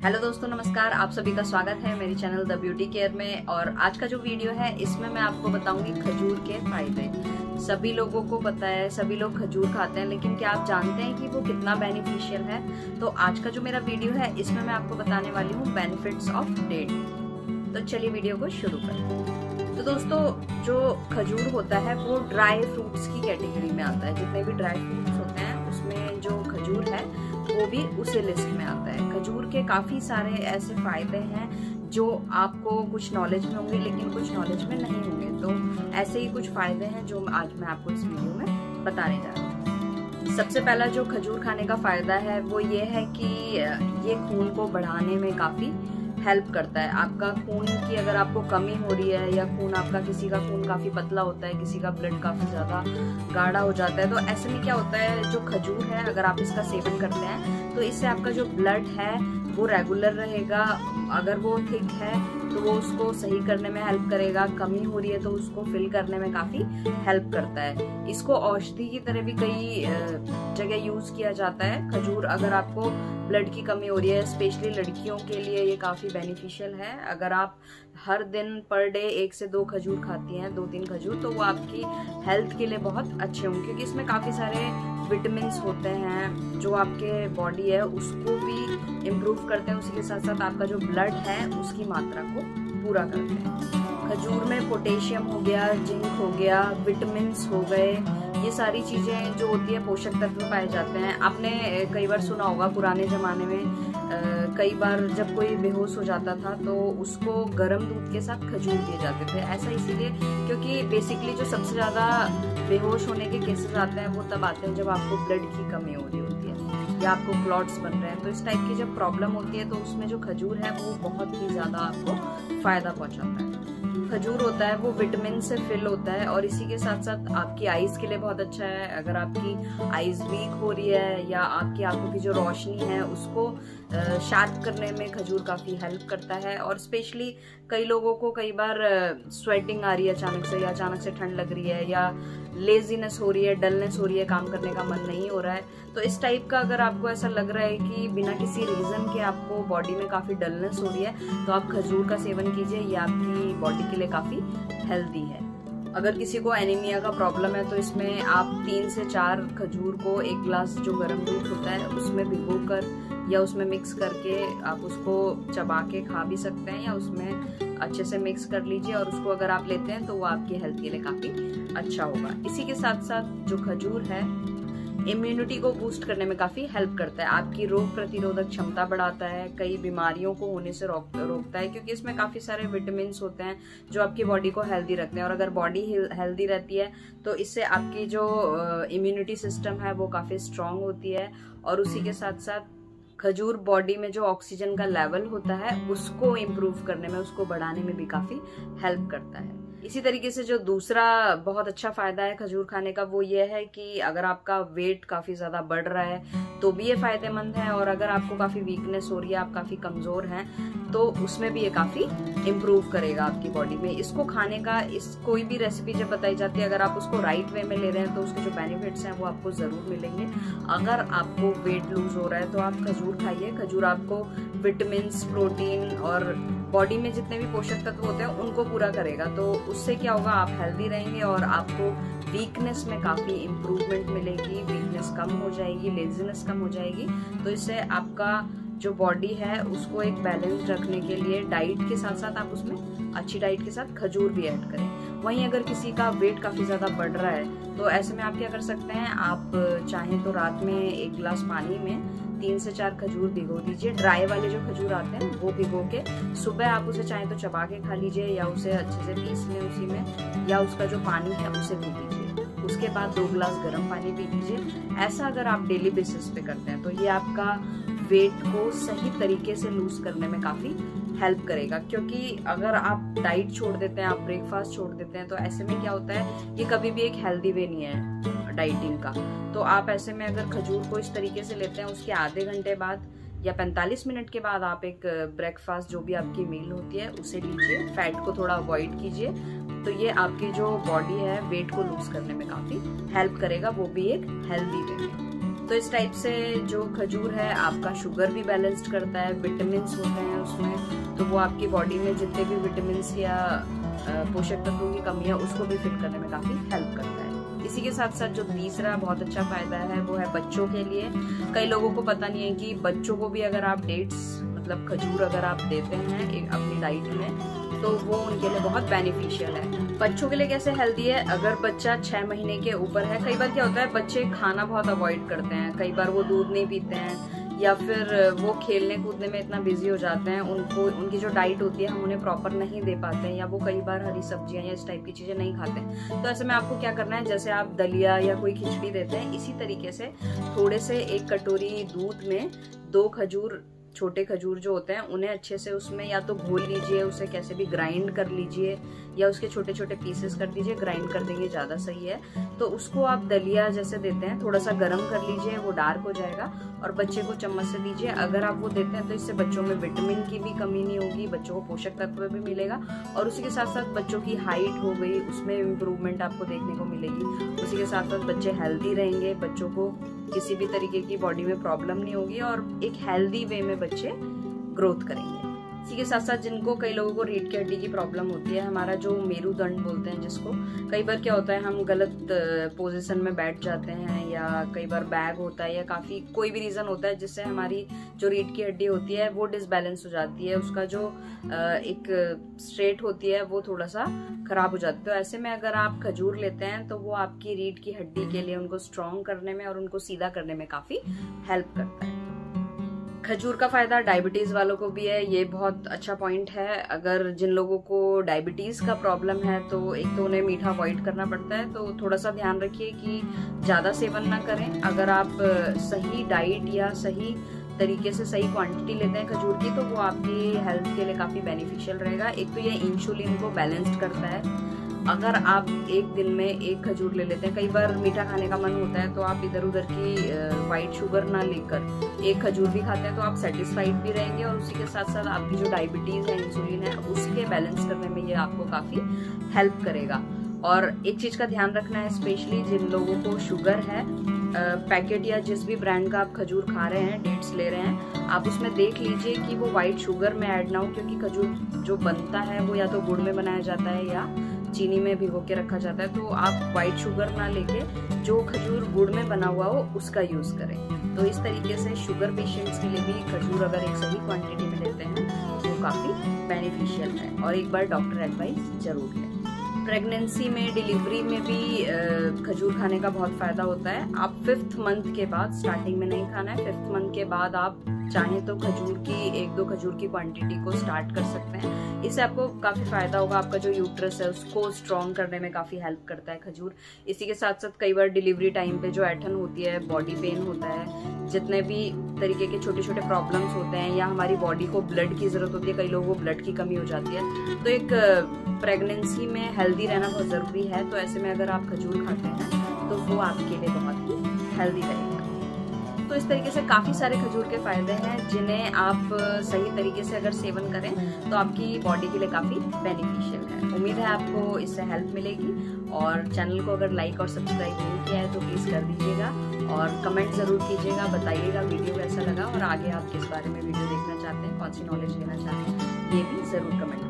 Hello दोस्तों, नमस्कार। आप सभी का स्वागत है मेरी चैनल द ब्यूटी केयर में। और आज का जो वीडियो है इसमें मैं आपको बताऊंगी खजूर के फायदे। सभी लोगों को पता है, सभी लोग खजूर खाते हैं, लेकिन क्या आप जानते हैं कि वो कितना बेनिफिशियल है? तो आज का जो मेरा वीडियो है इसमें मैं आपको बताने वाली हूँ बेनिफिट्स ऑफ डेट। तो चलिए वीडियो को शुरू करें। तो दोस्तों, जो खजूर होता है वो ड्राई फ्रूट्स की कैटेगरी में आता है। जितने भी ड्राई फ्रूट्स होते हैं उसमें जो खजूर है वो भी उसी लिस्ट में आता है। खजूर के काफी सारे ऐसे फायदे हैं जो आपको कुछ नॉलेज में होंगे लेकिन कुछ नॉलेज में नहीं होंगे। तो ऐसे ही कुछ फायदे हैं जो आज मैं आपको इस वीडियो में बताने जा रही हूँ। सबसे पहला जो खजूर खाने का फायदा है वो ये है कि ये खून को बढ़ाने में काफी हेल्प करता है। आपका खून की अगर आपको कमी हो रही है या खून आपका, किसी का खून काफी पतला होता है, किसी का ब्लड काफी ज्यादा गाढ़ा हो जाता है, तो ऐसे में क्या होता है, जो खजूर है अगर आप इसका सेवन करते हैं तो इससे आपका जो ब्लड है वो रेगुलर रहेगा। अगर वो थिक है तो वो उसको सही करने में हेल्प करेगा, कमी हो रही है तो उसको फिल करने में काफी हेल्प करता है। इसको औषधि की तरह भी कई जगह यूज किया जाता है। खजूर अगर आपको ब्लड की कमी हो रही है, स्पेशली लड़कियों के लिए ये काफी बेनिफिशियल है। अगर आप हर दिन पर डे 1 से 2 खजूर खाती हैं, 2-3 खजूर, तो वो आपकी हेल्थ के लिए बहुत अच्छे होंगे, क्योंकि इसमें काफी सारे विटामिन होते हैं जो आपके बॉडी है उसको भी इम्प्रूव करते हैं। उसी के साथ साथ आपका जो ब्लड है उसकी मात्रा को पूरा करते हैं। खजूर में पोटेशियम हो गया, जिंक हो गया, विटामिन हो गए, ये सारी चीजें जो होती है पोषक तत्व पाए जाते हैं। आपने कई बार सुना होगा पुराने जमाने में कई बार जब कोई बेहोश हो जाता था तो उसको गर्म दूध के साथ खजूर दिए जाते थे। ऐसा इसीलिए क्योंकि बेसिकली जो सबसे ज्यादा बेहोश होने के केसेस आते हैं वो तब आते हैं जब आपको ब्लड की कमी हो रही होती है या आपको क्लॉट्स बन रहे हैं। तो इस टाइप की जब प्रॉब्लम होती है तो उसमें जो खजूर है वो बहुत ही ज्यादा आपको फायदा पहुंचाता है। खजूर होता है वो विटामिन से फिल होता है और इसी के साथ साथ आपकी आईज के लिए बहुत अच्छा है। अगर आपकी आईज वीक हो रही है या आपकी आंखों की जो रोशनी है उसको शार्प करने में खजूर काफी हेल्प करता है। और स्पेशली कई लोगों को कई बार स्वेटिंग आ रही है अचानक से, या अचानक से ठंड लग रही है, या लेजीनेस हो रही है, डलनेस हो रही है, काम करने का मन नहीं हो रहा है, तो इस टाइप का अगर आपको ऐसा लग रहा है कि बिना किसी रीजन के आपको बॉडी में काफी डलनेस हो रही है तो आप खजूर का सेवन कीजिए। ये आपकी बॉडी के लिए काफी हेल्दी है। अगर किसी को एनीमिया का प्रॉब्लम है तो इसमें आप 3 से 4 खजूर को 1 गिलास जो गर्म दूध होता है उसमें भिगोकर या उसमें मिक्स करके आप उसको चबा के खा भी सकते हैं, या उसमें अच्छे से मिक्स कर लीजिए और उसको अगर आप लेते हैं तो वो आपकी हेल्थ के लिए काफी अच्छा होगा। इसी के साथ साथ जो खजूर है इम्यूनिटी को बूस्ट करने में काफी हेल्प करता है। आपकी रोग प्रतिरोधक क्षमता बढ़ाता है, कई बीमारियों को होने से रोकता है, क्योंकि इसमें काफी सारे विटामिन होते हैं जो आपकी बॉडी को हेल्दी रखते हैं। और अगर बॉडी हेल्दी रहती है तो इससे आपकी जो इम्यूनिटी सिस्टम है वो काफी स्ट्रांग होती है। और उसी के साथ साथ खजूर बॉडी में जो ऑक्सीजन का लेवल होता है उसको इम्प्रूव करने में, उसको बढ़ाने में भी काफी हेल्प करता है। इसी तरीके से जो दूसरा बहुत अच्छा फायदा है खजूर खाने का वो ये है कि अगर आपका वेट काफी ज्यादा बढ़ रहा है तो भी ये फायदेमंद है। और अगर आपको काफी वीकनेस हो रही है, आप काफी कमजोर हैं, तो उसमें भी ये काफी इम्प्रूव करेगा आपकी बॉडी में। इसको खाने का कोई भी रेसिपी जब बताई जाती है, अगर आप उसको राइट वे में ले रहे हैं तो उसके जो बेनिफिट्स हैं वो आपको जरूर मिलेंगे। अगर आपको वेट लूज हो रहा है तो आप खजूर खाइए। खजूर आपको विटामिन, प्रोटीन और बॉडी में जितने भी पोषक तत्व होते हैं उनको पूरा करेगा। तो उससे क्या होगा, आप हेल्दी रहेंगे और आपको वीकनेस में काफी इम्प्रूवमेंट मिलेगी, वीकनेस कम हो जाएगी, लेजीनेस कम हो जाएगी। तो इससे आपका जो बॉडी है उसको एक बैलेंस रखने के लिए डाइट के साथ साथ आप उसमें अच्छी डाइट के साथ खजूर भी ऐड करें। वहीं अगर किसी का वेट काफी ज्यादा बढ़ रहा है तो ऐसे में आप क्या कर सकते हैं, आप चाहें तो रात में 1 गिलास पानी में 3 से 4 खजूर भिगो दीजिए। ड्राई वाले जो खजूर आते हैं वो भिगो के सुबह आप उसे चाहें तो चबा के खा लीजिए, या उसे अच्छे से पीस लें उसी में, या उसका जो पानी है उसे पी लीजिए। उसके बाद 2 गिलास गर्म पानी पी लीजिए। ऐसा अगर आप डेली बेसिस पे करते हैं तो ये आपका वेट को सही तरीके से लूज करने में काफी हेल्प करेगा। क्योंकि अगर आप डाइट छोड़ देते हैं, आप ब्रेकफास्ट छोड़ देते हैं, तो ऐसे में क्या होता है, ये कभी भी एक हेल्दी वे नहीं है डाइटिंग का। तो आप ऐसे में अगर खजूर को इस तरीके से लेते हैं, उसके आधे घंटे बाद या 45 मिनट के बाद आप एक ब्रेकफास्ट जो भी आपकी मील होती है उसे लीजिए। फैट को थोड़ा अवॉइड कीजिए, तो ये आपकी जो बॉडी है वेट को लूज करने में काफी हेल्प करेगा, वो भी एक हेल्दी वे में। तो इस टाइप से जो खजूर है आपका शुगर भी बैलेंस्ड करता है, विटामिन होते हैं उसमें, तो वो आपकी बॉडी में जितने भी विटामिन या पोषक तत्वों की कमी है उसको भी फिल करने में काफी हेल्प करता है। इसी के साथ साथ जो तीसरा बहुत अच्छा फायदा है वो है बच्चों के लिए। कई लोगों को पता नहीं है कि बच्चों को भी अगर आप डेट्स मतलब खजूर अगर आप देते हैं अपनी डाइट में तो वो उनके लिए बहुत बेनिफिशियल है। बच्चों के लिए कैसे हेल्दी है, अगर बच्चा 6 महीने के ऊपर है, कई बार क्या होता है बच्चे खाना बहुत अवॉइड करते हैं, कई बार वो दूध नहीं पीते हैं या फिर वो खेलने कूदने में इतना बिजी हो जाते हैं, उनको उनकी जो डाइट होती है हम उन्हें प्रॉपर नहीं दे पाते हैं, या वो कई बार हरी सब्जियां या इस टाइप की चीजें नहीं खाते हैं। तो ऐसे में आपको क्या करना है, जैसे आप दलिया या कोई खिचड़ी देते हैं इसी तरीके से थोड़े से 1 कटोरी दूध में 2 खजूर, छोटे खजूर जो होते हैं उन्हें अच्छे से उसमें या तो घोल लीजिए, उसे कैसे भी ग्राइंड कर लीजिए या उसके छोटे छोटे पीसेस कर दीजिए, ग्राइंड कर देंगे ज्यादा सही है। तो उसको आप दलिया जैसे देते हैं थोड़ा सा गर्म कर लीजिए, वो डार्क हो जाएगा और बच्चे को चम्मच से दीजिए। अगर आप वो देते हैं तो इससे बच्चों में विटामिन की भी कमी नहीं होगी, बच्चों को पोषक तत्व भी मिलेगा और उसी के साथ साथ बच्चों की हाइट हो गई उसमें इम्प्रूवमेंट आपको देखने को मिलेगी। उसी के साथ साथ बच्चे हेल्दी रहेंगे, बच्चों को किसी भी तरीके की बॉडी में प्रॉब्लम नहीं होगी और एक हेल्दी वे में बच्चे ग्रोथ करेंगे। इसी के साथ साथ जिनको कई लोगों को रीढ़ की हड्डी की प्रॉब्लम होती है, हमारा जो मेरुदंड बोलते हैं जिसको, कई बार क्या होता है हम गलत पोजीशन में बैठ जाते हैं या कई बार बैग होता है या काफी कोई भी रीजन होता है जिससे हमारी जो रीढ़ की हड्डी होती है वो डिसबैलेंस हो जाती है, उसका जो एक स्ट्रेट होती है वो थोड़ा सा खराब हो जाती है। तो ऐसे में अगर आप खजूर लेते हैं तो वो आपकी रीढ़ की हड्डी के लिए उनको स्ट्रॉन्ग करने में और उनको सीधा करने में काफी हेल्प करता है। खजूर का फायदा डायबिटीज वालों को भी है, ये बहुत अच्छा पॉइंट है। अगर जिन लोगों को डायबिटीज का प्रॉब्लम है तो एक तो उन्हें मीठा अवॉइड करना पड़ता है, तो थोड़ा सा ध्यान रखिए कि ज्यादा सेवन ना करें। अगर आप सही डाइट या सही तरीके से सही क्वांटिटी लेते हैं खजूर की तो वो आपकी हेल्थ के लिए काफी बेनिफिशियल रहेगा। एक तो ये इंसुलिन को बैलेंस्ड करता है। अगर आप एक दिन में 1 खजूर ले लेते हैं, कई बार मीठा खाने का मन होता है तो आप इधर उधर की व्हाइट शुगर ना लेकर 1 खजूर भी खाते हैं तो आप सेटिस्फाइड भी रहेंगे और उसी के साथ साथ आपकी जो डायबिटीज है, इंसुलिन है, उसके बैलेंस करने में ये आपको काफी हेल्प करेगा। और एक चीज का ध्यान रखना है, स्पेशली जिन लोगों को शुगर है, पैकेट या जिस भी ब्रांड का आप खजूर खा रहे हैं, डेट्स ले रहे हैं, आप उसमें देख लीजिए कि वो व्हाइट शुगर में ऐड ना हो, क्योंकि खजूर जो बनता है वो या तो गुड़ में बनाया जाता है या चीनी में भिगो के रखा जाता है। तो आप व्हाइट शुगर ना लेके जो खजूर गुड़ में बना हुआ हो उसका यूज करें। तो इस तरीके से शुगर पेशेंट्स के लिए भी खजूर अगर एक सही क्वांटिटी में लेते हैं तो काफी बेनिफिशियल है और एक बार डॉक्टर एडवाइस जरूर लें। प्रेगनेंसी में, डिलीवरी में भी खजूर खाने का बहुत फायदा होता है। आप 5th मंथ के बाद, स्टार्टिंग में नहीं खाना है, 5th मंथ के बाद आप चाहें तो खजूर की 1-2 खजूर की क्वांटिटी को स्टार्ट कर सकते हैं। इससे आपको काफी फायदा होगा। आपका जो यूट्रस है उसको स्ट्रॉन्ग करने में काफी हेल्प करता है खजूर। इसी के साथ साथ कई बार डिलीवरी टाइम पे जो ऐठन होती है, बॉडी पेन होता है, जितने भी तरीके के छोटे छोटे प्रॉब्लम्स होते हैं या हमारी बॉडी को ब्लड की जरूरत होती है, कई लोगों को ब्लड की कमी हो जाती है, तो एक प्रेगनेंसी में हेल्दी रहना बहुत जरूरी है। तो ऐसे में अगर आप खजूर खाते हैं तो वो आपके लिए बहुत ही हेल्दी रहेगा। तो इस तरीके से काफी सारे खजूर के फायदे हैं जिन्हें आप सही तरीके से अगर सेवन करें तो आपकी बॉडी के लिए काफी बेनिफिशियल है। उम्मीद है आपको इससे हेल्प मिलेगी और चैनल को अगर लाइक और सब्सक्राइब नहीं किया है तो प्लीज कर दीजिएगा और कमेंट जरूर कीजिएगा, बताइएगा वीडियो कैसा लगा और आगे आप किस बारे में वीडियो देखना चाहते हैं, कौन सी नॉलेज लेना चाहते हैं, ये भी जरूर कमेंट